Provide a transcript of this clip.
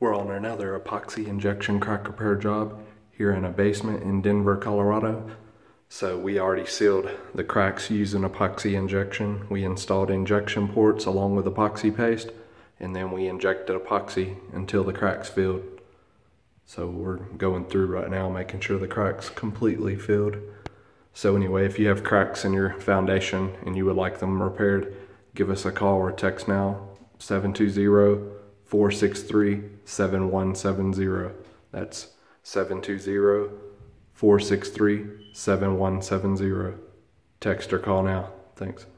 We're on another epoxy injection crack repair job here in a basement in Denver, Colorado. So we already sealed the cracks using epoxy injection. We installed injection ports along with epoxy paste, and then we injected epoxy until the cracks filled. So we're going through right now making sure the cracks completely filled. So anyway, if you have cracks in your foundation and you would like them repaired, give us a call or text now, 720-463-7170. That's 720-463-7170. Text or call now. Thanks.